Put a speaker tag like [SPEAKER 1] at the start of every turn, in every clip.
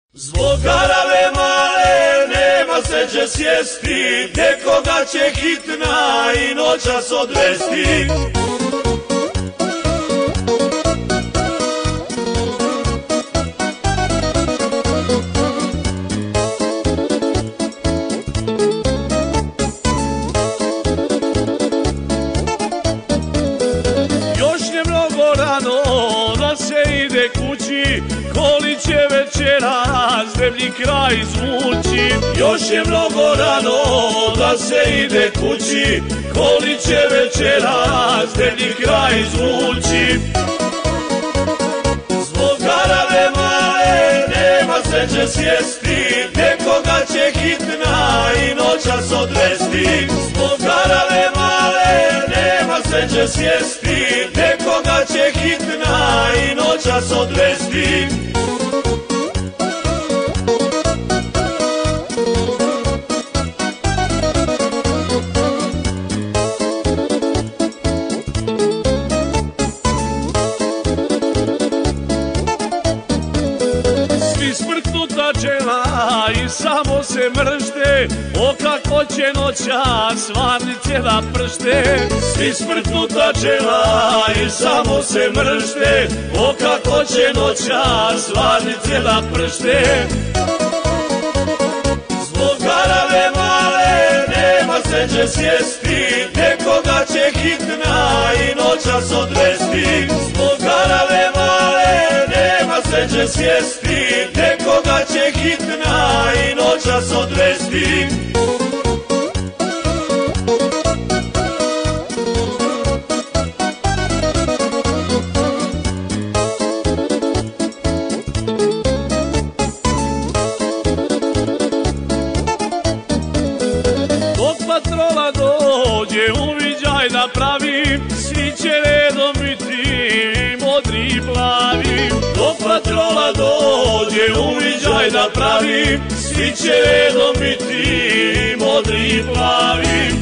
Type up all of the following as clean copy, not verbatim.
[SPEAKER 1] Zbog garave male nema se će sjesti, nekoga će hitna i noćas odvesti. Još je mnogo rano da se ide kući, koli će večeras deblji kraj zvuči. Još je mnogo rano da se ide kući, koli će večeras deblji kraj zvuči. Zbog garave male nema se će sjesti, nekoga će hitna i noćas odvesti. Zbog garave male nema se će sjesti, nekoga će hitna i noćas odvesti. Smrknuta čela i samo se mršte, o kako će noćas varnice da pršte. Svi smrknuta čela i samo se mršte, o kako će noćas varnice da pršte. Zbog garave male nema se će sjesti, nekoga će hitna i noćas odvesti. Zbog garave male nema se će sjesti, nekoga će hitna i noćas odvesti. Dok patrola dođe uviđaj da pravi, svi će redom biti modri i plavi. Dok patrola dođe uviđaj da pravi, svi će redom biti modri i plavi.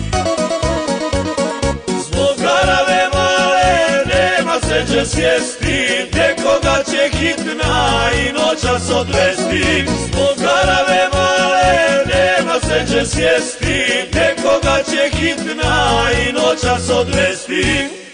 [SPEAKER 1] Zbog garave male nema se će sjesti, nekoga će hitna i noćas odvesti. Zbog garave male nema se će sjesti, nekoga će hitna i noćas odvesti.